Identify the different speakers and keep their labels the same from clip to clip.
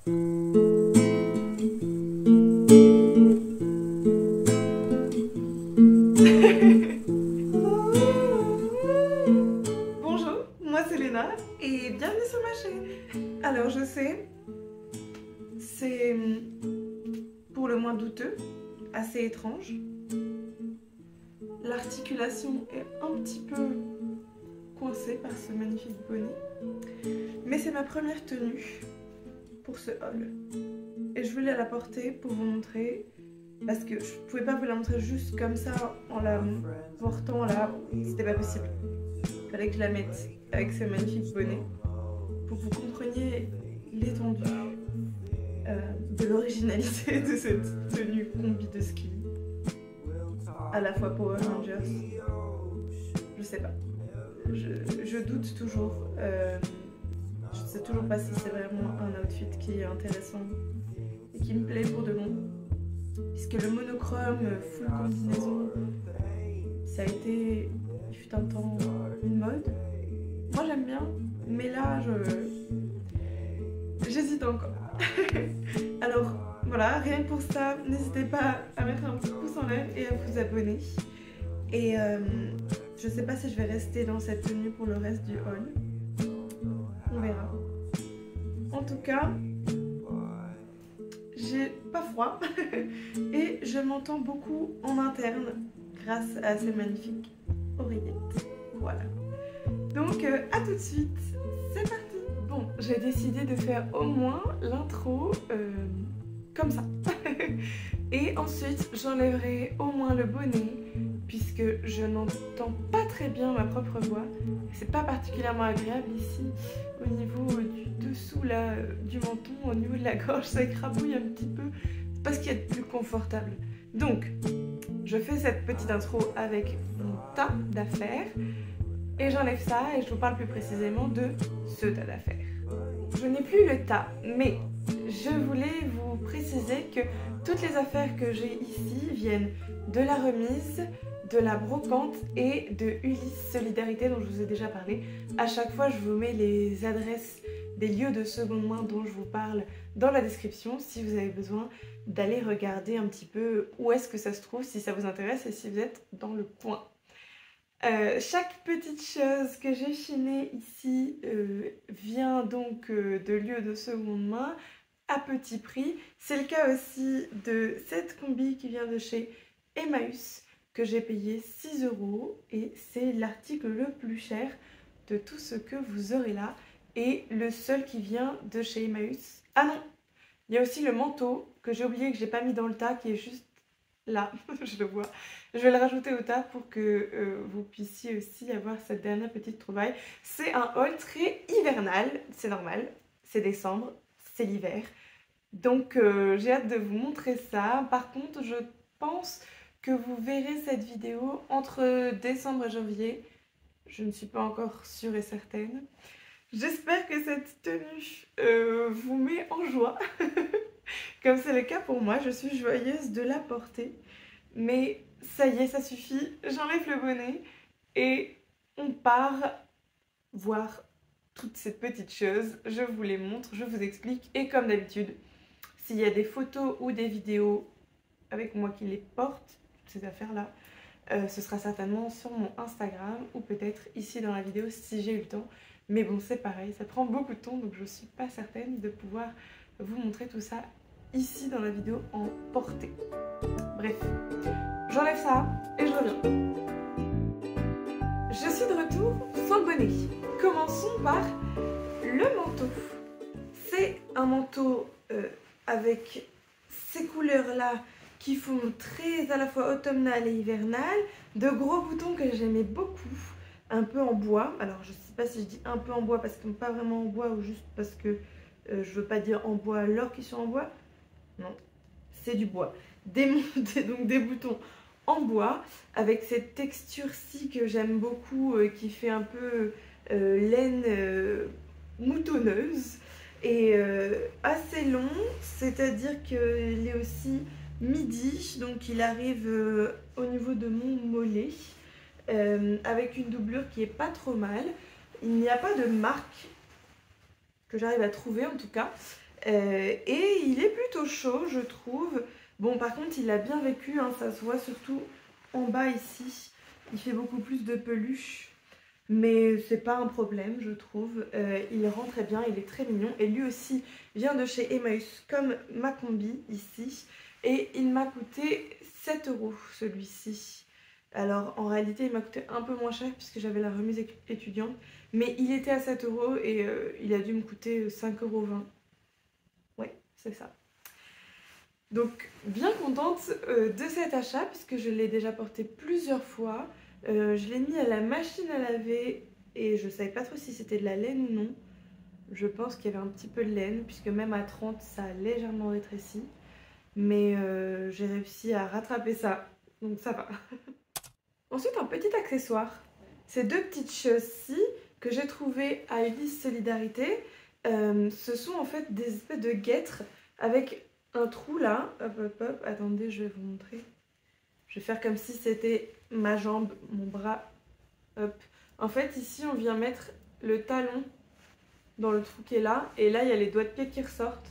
Speaker 1: Bonjour, moi c'est Léna et bienvenue sur ma chaîne. Alors je sais, c'est pour le moins douteux, assez étrange. L'articulation est un petit peu coincée par ce magnifique bonnet. Mais c'est ma première tenue pour ce haul. Et je voulais la porter pour vous montrer, parce que je pouvais pas vous la montrer juste comme ça en la portant là, c'était pas possible. Il fallait que je la mette avec ce magnifique bonnet pour que vous compreniez l'étendue de l'originalité de cette tenue combi de ski. À la fois Power Rangers, je sais pas. Je doute toujours. Je sais toujours pas si c'est vraiment un outfit qui est intéressant et qui me plaît pour de bon. Puisque le monochrome, full combinaison, ça a été, il fut un temps, une mode. Moi j'aime bien, mais là j'hésite encore. Alors voilà, rien que pour ça, n'hésitez pas à mettre un petit pouce en l'air et à vous abonner. Et je sais pas si je vais rester dans cette tenue pour le reste du haul. On verra. En tout cas, j'ai pas froid et je m'entends beaucoup en interne grâce à ces magnifiques oreillettes. Voilà. Donc à tout de suite, c'est parti. Bon, j'ai décidé de faire au moins l'intro comme ça. Et ensuite, j'enlèverai au moins le bonnet puisque je n'entends pas très bien ma propre voix. C'est pas particulièrement agréable ici au niveau du dessous là, du menton, au niveau de la gorge, ça écrabouille un petit peu. C'est pas ce qu'il y a de plus confortable. Donc, je fais cette petite intro avec mon tas d'affaires et j'enlève ça et je vous parle plus précisément de ce tas d'affaires. Je n'ai plus le tas, mais je voulais vous préciser que toutes les affaires que j'ai ici viennent de la remise, de la brocante et de Ulysse Solidarité dont je vous ai déjà parlé. À chaque fois, je vous mets les adresses des lieux de seconde main dont je vous parle dans la description si vous avez besoin d'aller regarder un petit peu où est-ce que ça se trouve, si ça vous intéresse et si vous êtes dans le coin. Chaque petite chose que j'ai chinée ici vient donc de lieux de seconde main à petit prix. C'est le cas aussi de cette combi qui vient de chez Emmaüs que j'ai payé 6 € et c'est l'article le plus cher de tout ce que vous aurez là et le seul qui vient de chez Emmaüs. Ah non, il y a aussi le manteau que j'ai oublié, que j'ai pas mis dans le tas, qui est juste là, je le vois. Je vais le rajouter au tas pour que vous puissiez aussi avoir cette dernière petite trouvaille. C'est un haul très hivernal, c'est normal, c'est décembre, c'est l'hiver. Donc j'ai hâte de vous montrer ça. Par contre, je pense que vous verrez cette vidéo entre décembre et janvier. Je ne suis pas encore sûre et certaine. J'espère que cette tenue vous met en joie. Comme c'est le cas pour moi, je suis joyeuse de la porter. Mais ça y est, ça suffit. J'enlève le bonnet et on part voir toutes ces petites choses. Je vous les montre, je vous explique. Et comme d'habitude, s'il y a des photos ou des vidéos avec moi qui les porte, ces affaires-là, ce sera certainement sur mon Instagram ou peut-être ici dans la vidéo si j'ai eu le temps. Mais bon, c'est pareil, ça prend beaucoup de temps, donc je ne suis pas certaine de pouvoir vous montrer tout ça ici dans la vidéo en portée. Bref, j'enlève ça et je reviens. Je suis de retour sans le bonnet. Commençons par le manteau. C'est un manteau avec ces couleurs-là qui font très à la fois automnal et hivernal, de gros boutons que j'aimais beaucoup, un peu en bois. Alors je sais pas si je dis un peu en bois parce qu'ils sont pas vraiment en bois ou juste parce que je veux pas dire en bois alors qu'ils sont en bois. Non, c'est du bois. Donc des boutons en bois avec cette texture-ci que j'aime beaucoup, qui fait un peu laine moutonneuse et assez long, c'est-à-dire qu'il est aussi midi, donc il arrive au niveau de mon mollet avec une doublure qui est pas trop mal. Il n'y a pas de marque que j'arrive à trouver en tout cas. Et il est plutôt chaud, je trouve. Bon, par contre, il a bien vécu, hein, ça se voit surtout en bas ici. Il fait beaucoup plus de peluche. Mais c'est pas un problème, je trouve. Il rend très bien, il est très mignon. Et lui aussi vient de chez Emmaüs, comme ma combi ici. Et il m'a coûté 7 € celui-ci. Alors en réalité, il m'a coûté un peu moins cher puisque j'avais la remise étudiante. Mais il était à 7 € et il a dû me coûter 5,20 €. Ouais, c'est ça. Donc bien contente de cet achat puisque je l'ai déjà porté plusieurs fois. Je l'ai mis à la machine à laver et je savais pas trop si c'était de la laine ou non. Je pense qu'il y avait un petit peu de laine puisque même à 30 ça a légèrement rétréci. Mais j'ai réussi à rattraper ça, donc ça va. Ensuite un petit accessoire. Ces deux petites choses-ci que j'ai trouvées à Ulysse Solidarité. Ce sont en fait des espèces de guêtres avec un trou là. Hop hop hop, attendez je vais vous montrer. Je vais faire comme si c'était ma jambe, mon bras. Hop. En fait, ici, on vient mettre le talon dans le trou qui est là. Et là, il y a les doigts de pied qui ressortent.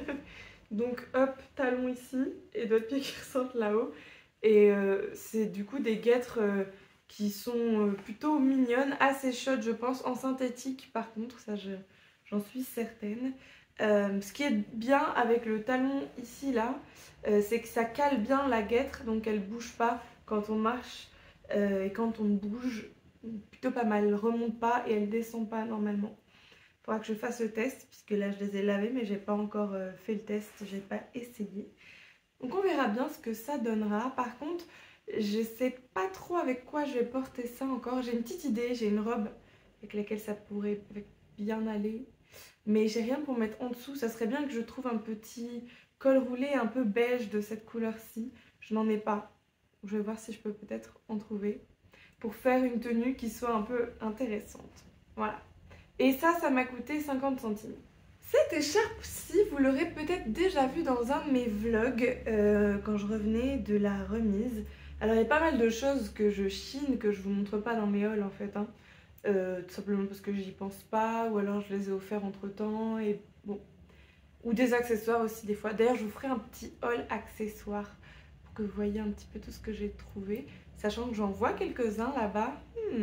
Speaker 1: Donc, hop, talon ici et doigts de pied qui ressortent là-haut. Et c'est du coup des guêtres qui sont plutôt mignonnes, assez chaudes, je pense, en synthétique. Par contre, ça, j'en suis certaine. Ce qui est bien avec le talon ici là, c'est que ça cale bien la guêtre, donc elle bouge pas quand on marche et quand on bouge, plutôt pas mal, elle remonte pas et elle descend pas normalement. Il faudra que je fasse le test puisque là je les ai lavés mais j'ai pas encore fait le test, j'ai pas essayé. Donc on verra bien ce que ça donnera. Par contre je sais pas trop avec quoi je vais porter ça encore, j'ai une petite idée, j'ai une robe avec laquelle ça pourrait bien aller. Mais j'ai rien pour mettre en dessous. Ça serait bien que je trouve un petit col roulé un peu beige de cette couleur-ci. Je n'en ai pas. Je vais voir si je peux peut-être en trouver. Pour faire une tenue qui soit un peu intéressante. Voilà. Et ça m'a coûté 50 centimes. Cette écharpe-ci, vous l'aurez peut-être déjà vue dans un de mes vlogs quand je revenais de la remise. Alors il y a pas mal de choses que je chine, que je vous montre pas dans mes hauls en fait. Hein. Tout simplement parce que j'y pense pas, ou alors je les ai offerts entre temps, et bon. Ou des accessoires aussi des fois. D'ailleurs je vous ferai un petit haul accessoires pour que vous voyez un petit peu tout ce que j'ai trouvé. Sachant que j'en vois quelques-uns là-bas.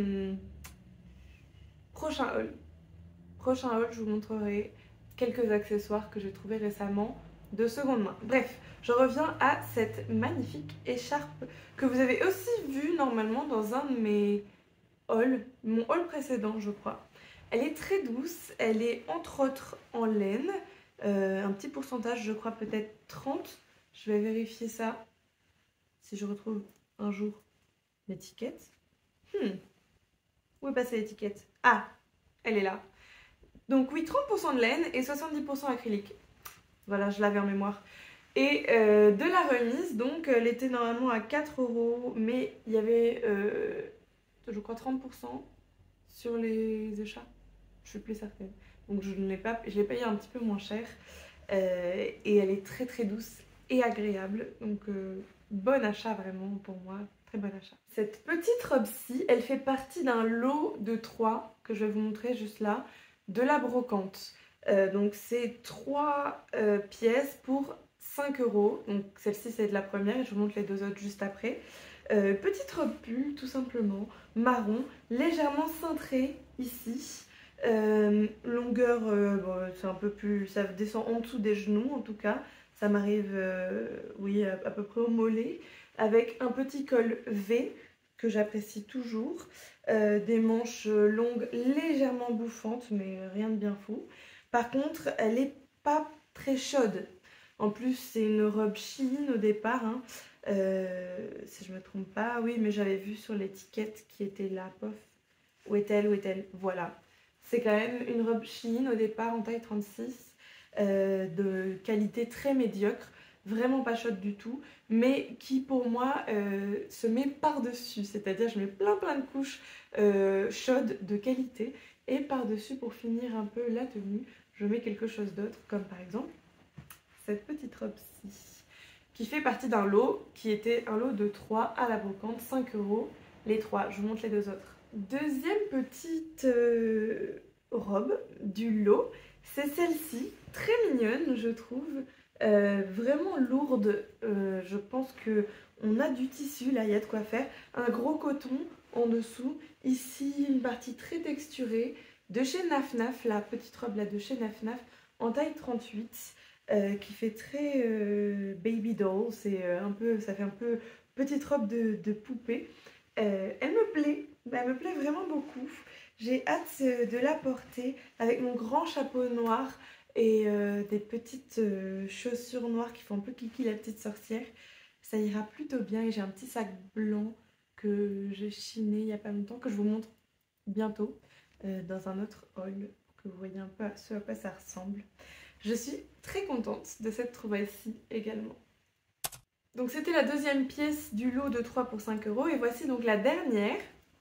Speaker 1: Prochain haul, je vous montrerai quelques accessoires que j'ai trouvés récemment de seconde main. Bref, je reviens à cette magnifique écharpe que vous avez aussi vue normalement dans un de mes haul, mon haul précédent je crois. Elle est très douce, elle est entre autres en laine, un petit pourcentage je crois peut-être 30, je vais vérifier ça si je retrouve un jour l'étiquette. Où est passée l'étiquette? Ah, elle est là. Donc oui, 30% de laine et 70% acrylique. Voilà, je l'avais en mémoire. Et de la remise, donc elle était normalement à 4 €, mais il y avait je crois 30% sur les écharpes, je suis plus certaine. Donc je l'ai payé un petit peu moins cher et elle est très très douce et agréable. Donc bon achat vraiment pour moi, très bon achat. Cette petite robe-ci, elle fait partie d'un lot de 3 que je vais vous montrer juste là, de la brocante. Donc c'est 3 pièces pour 5 €. Donc celle-ci c'est de la première et je vous montre les deux autres juste après. Petite robe pull tout simplement, marron, légèrement cintrée ici. Longueur, bon, c'est un peu plus, ça descend en dessous des genoux en tout cas. Ça m'arrive, oui, à peu près au mollet. Avec un petit col V que j'apprécie toujours. Des manches longues légèrement bouffantes mais rien de bien fou. Par contre, elle n'est pas très chaude. En plus, c'est une robe Shein au départ, hein. Si je me trompe pas, oui, mais j'avais vu sur l'étiquette qui était là, pof. Où est-elle? Où est-elle? Voilà. C'est quand même une robe Shein au départ en taille 36, de qualité très médiocre, vraiment pas chaude du tout, mais qui pour moi se met par-dessus, c'est-à-dire je mets plein de couches chaudes de qualité et par-dessus pour finir un peu la tenue, je mets quelque chose d'autre comme par exemple cette petite robe-ci qui fait partie d'un lot qui était un lot de 3 à la brocante, 5 € les 3, je vous montre les deux autres. Deuxième petite robe du lot, c'est celle-ci très mignonne, je trouve. Vraiment lourde. Je pense que on a du tissu, là, il y a de quoi faire. Un gros coton en dessous. Ici, une partie très texturée. De chez Naf Naf, la petite robe là de chez Naf Naf, en taille 38. Qui fait très baby doll. C'est ça fait un peu petite robe de poupée. Elle me plaît vraiment beaucoup. J'ai hâte de la porter avec mon grand chapeau noir et des petites chaussures noires qui font un peu Kiki la petite sorcière. Ça ira plutôt bien et j'ai un petit sac blanc que j'ai chiné il n'y a pas longtemps, que je vous montre bientôt dans un autre haul pour que vous voyez un peu ce à quoi ça ressemble. Je suis très contente de cette trouvaille-ci également. Donc c'était la deuxième pièce du lot de 3 pour 5 € et voici donc la dernière.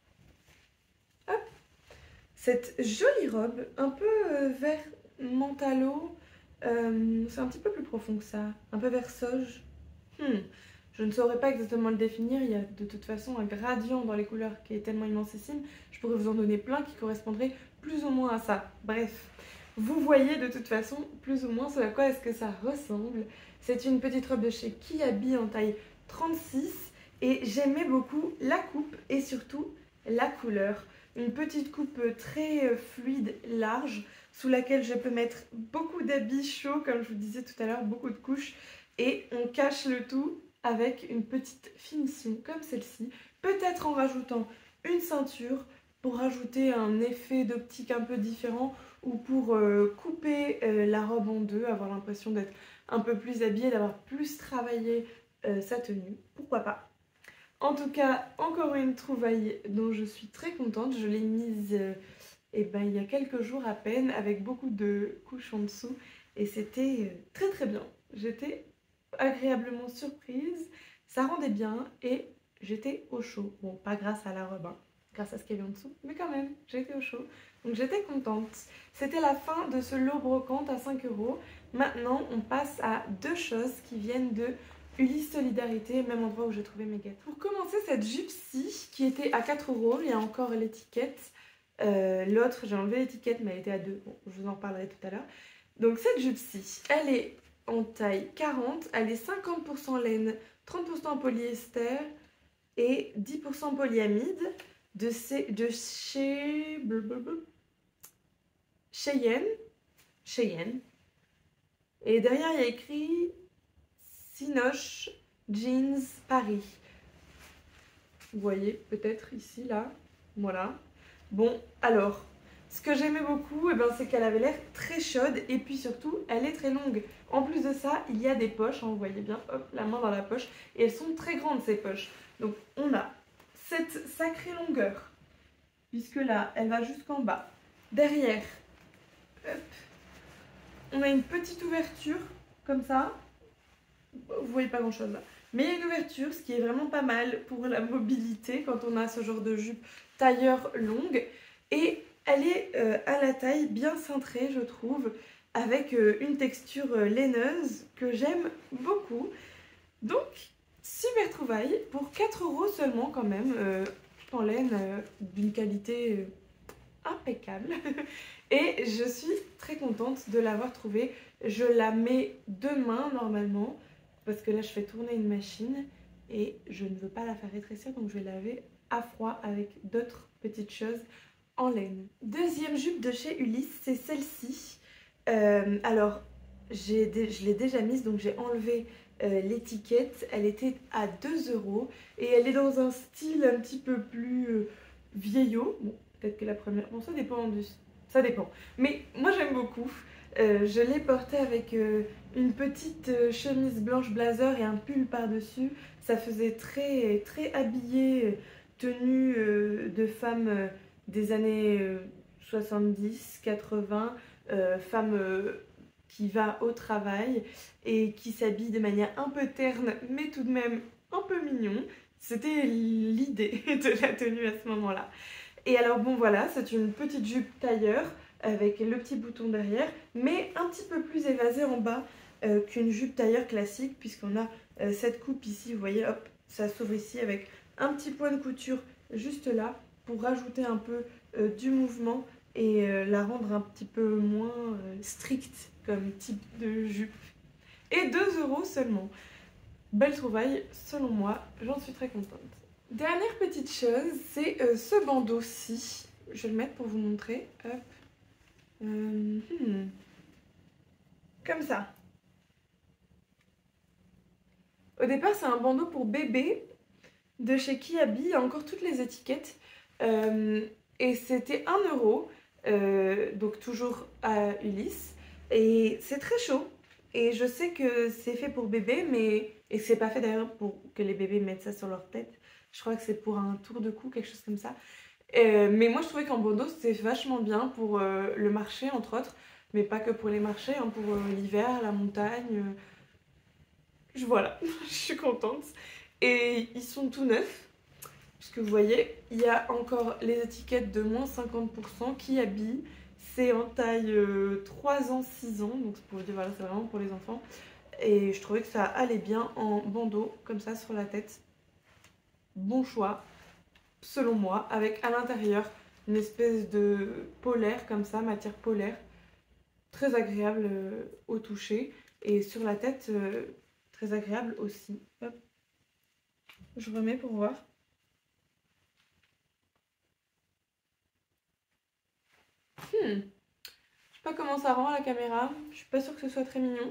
Speaker 1: Hop, cette jolie robe, un peu vert mentalo, c'est un petit peu plus profond que ça, un peu vert sauge. Je ne saurais pas exactement le définir, il y a de toute façon un gradient dans les couleurs qui est tellement immensissime, je pourrais vous en donner plein qui correspondraient plus ou moins à ça. Bref, vous voyez de toute façon plus ou moins ce à quoi est-ce que ça ressemble. C'est une petite robe de chez Kiabi en taille 36 et j'aimais beaucoup la coupe et surtout la couleur. Une petite coupe très fluide, large, sous laquelle je peux mettre beaucoup d'habits chauds, comme je vous disais tout à l'heure, beaucoup de couches. Et on cache le tout avec une petite finition comme celle-ci. Peut-être en rajoutant une ceinture pour rajouter un effet d'optique un peu différent ou pour couper la robe en deux, avoir l'impression d'être un peu plus habillée, d'avoir plus travaillé sa tenue. Pourquoi pas? En tout cas, encore une trouvaille dont je suis très contente. Je l'ai mise il y a quelques jours à peine avec beaucoup de couches en dessous et c'était très très bien. J'étais agréablement surprise, ça rendait bien et j'étais au chaud. Bon, pas grâce à la robe, hein, grâce à ce qu'il y avait en dessous, mais quand même, j'étais au chaud. Donc j'étais contente. C'était la fin de ce lot brocante à 5 €. Maintenant, on passe à deux choses qui viennent de Ulysse Solidarité, même endroit où j'ai trouvé mes gâteaux. Pour commencer, cette jupe-ci qui était à 4 €, il y a encore l'étiquette. L'autre, j'ai enlevé l'étiquette, mais elle était à 2. Bon, je vous en parlerai tout à l'heure. Donc cette jupe-ci, elle est en taille 40, elle est 50% laine, 30% polyester et 10% polyamide de chez Cheyenne. Et derrière, il y a écrit Sinoche Jeans Paris. Vous voyez peut-être ici, là. Voilà. Bon, alors, ce que j'aimais beaucoup, c'est qu'elle avait l'air très chaude et puis surtout, elle est très longue. En plus de ça, il y a des poches, hein, vous voyez bien, hop, la main dans la poche. Et elles sont très grandes, ces poches. Donc, on a cette sacrée longueur, puisque là, elle va jusqu'en bas. Derrière, hop, on a une petite ouverture, comme ça. Vous voyez pas grand-chose là. Mais il y a une ouverture, ce qui est vraiment pas mal pour la mobilité quand on a ce genre de jupe tailleur longue. Et elle est à la taille bien cintrée, je trouve, avec une texture laineuse que j'aime beaucoup. Donc, super trouvaille pour 4 € seulement quand même, en laine d'une qualité impeccable. Et je suis très contente de l'avoir trouvée. Je la mets demain normalement, parce que là je fais tourner une machine et je ne veux pas la faire rétrécir, donc je vais laver à froid avec d'autres petites choses en laine. Deuxième jupe de chez Ulysse, c'est celle-ci. Alors, je l'ai déjà mise, donc j'ai enlevé l'étiquette. Elle était à 2 € et elle est dans un style un petit peu plus vieillot. Bon, peut-être que la première... Bon, ça dépend du... Ça dépend. Mais moi, j'aime beaucoup. Je l'ai portée avec une petite chemise blanche blazer et un pull par-dessus. Ça faisait très, très habillé, tenue de femme des années 70, 80, femme qui va au travail et qui s'habille de manière un peu terne, mais tout de même un peu mignon. C'était l'idée de la tenue à ce moment-là. Et alors bon voilà, c'est une petite jupe tailleur avec le petit bouton derrière, mais un petit peu plus évasée en bas qu'une jupe tailleur classique, puisqu'on a cette coupe ici, vous voyez, hop, ça s'ouvre ici avec un petit point de couture juste là, pour rajouter un peu du mouvement et la rendre un petit peu moins stricte comme type de jupe. Et 2 € seulement. Belle trouvaille selon moi, j'en suis très contente. Dernière petite chose, c'est ce bandeau-ci. Je vais le mettre pour vous montrer. Hop. Comme ça. Au départ, c'est un bandeau pour bébé de chez Kiabi. Il y a encore toutes les étiquettes. Et c'était 1 €. Donc toujours à Ulysse. Et c'est très chaud. Et je sais que c'est fait pour bébé, mais... Et c'est pas fait d'ailleurs pour que les bébés mettent ça sur leur tête. Je crois que c'est pour un tour de cou, quelque chose comme ça. Mais moi, je trouvais qu'en bandeau, c'était vachement bien pour le marché, entre autres. Mais pas que pour les marchés, hein, pour l'hiver, la montagne. Voilà, je suis contente. Et ils sont tout neufs. Puisque vous voyez, il y a encore les étiquettes de moins 50% qui habillent. C'est en taille 3 ans, 6 ans. Donc pour vous dire, voilà, c'est vraiment pour les enfants. Et je trouvais que ça allait bien en bandeau, comme ça, sur la tête. Bon choix, selon moi. Avec à l'intérieur une espèce de polaire, comme ça, matière polaire. Très agréable au toucher. Et sur la tête, très agréable aussi. Hop. Je remets pour voir. Je sais pas comment ça rend à la caméra. Je suis pas sûre que ce soit très mignon.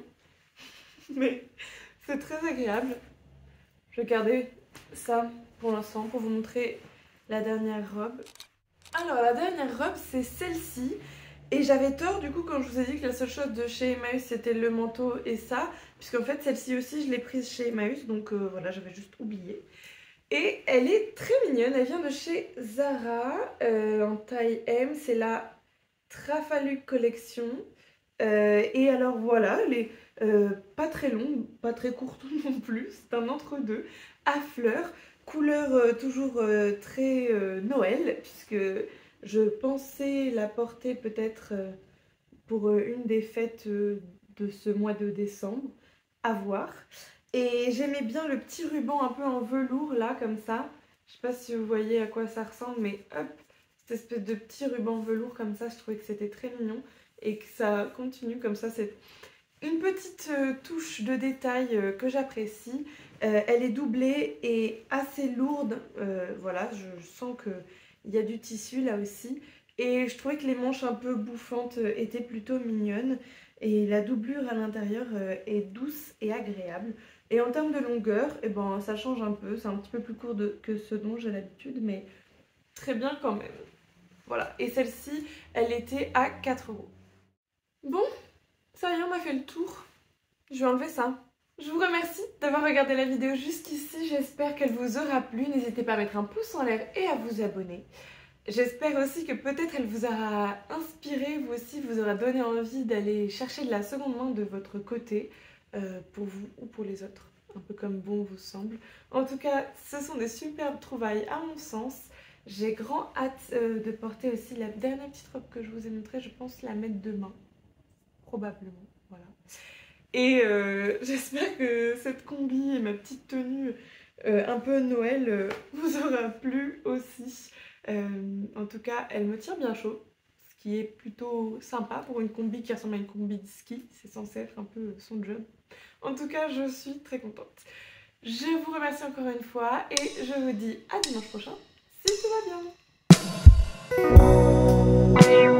Speaker 1: Mais c'est très agréable. Je vais garder ça pour l'instant pour vous montrer la dernière robe. Alors la dernière robe, c'est celle-ci. Et j'avais tort du coup quand je vous ai dit que la seule chose de chez Emmaüs c'était le manteau et ça. Puisqu'en fait celle-ci aussi je l'ai prise chez Emmaüs. Donc voilà, j'avais juste oublié. Et elle est très mignonne. Elle vient de chez Zara en taille M. C'est la Trafalgar Collection. Et alors voilà, elle est pas très longue, pas très courte non plus. C'est un entre-deux à fleurs. Couleur toujours très Noël, puisque je pensais la porter peut-être pour une des fêtes de ce mois de décembre. À voir. Et j'aimais bien le petit ruban un peu en velours là, comme ça. Je sais pas si vous voyez à quoi ça ressemble, mais hop, cette espèce de petit ruban velours comme ça, je trouvais que c'était très mignon. Et que ça continue comme ça, c'est une petite touche de détail que j'apprécie. Elle est doublée et assez lourde, voilà, je sens qu'il y a du tissu là aussi. Et je trouvais que les manches un peu bouffantes étaient plutôt mignonnes. Et la doublure à l'intérieur est douce et agréable. Et en termes de longueur, eh ben, ça change un peu, c'est un petit peu plus court que ce dont j'ai l'habitude, mais très bien quand même. Voilà, et celle-ci, elle était à 4 €. Bon, ça y est, on a fait le tour. Je vais enlever ça. Je vous remercie d'avoir regardé la vidéo jusqu'ici. J'espère qu'elle vous aura plu. N'hésitez pas à mettre un pouce en l'air et à vous abonner. J'espère aussi que peut-être elle vous aura inspiré, vous aussi, vous aura donné envie d'aller chercher de la seconde main de votre côté, pour vous ou pour les autres. Un peu comme bon vous semble. En tout cas, ce sont des superbes trouvailles à mon sens. J'ai grand hâte de porter aussi la dernière petite robe que je vous ai montrée. Je pense la mettre demain. Probablement, voilà. Et j'espère que cette combi et ma petite tenue un peu Noël vous aura plu aussi. En tout cas, elle me tient bien chaud, ce qui est plutôt sympa pour une combi qui ressemble à une combi de ski. C'est censé être un peu son job. En tout cas, je suis très contente. Je vous remercie encore une fois et je vous dis à dimanche prochain si tout va bien.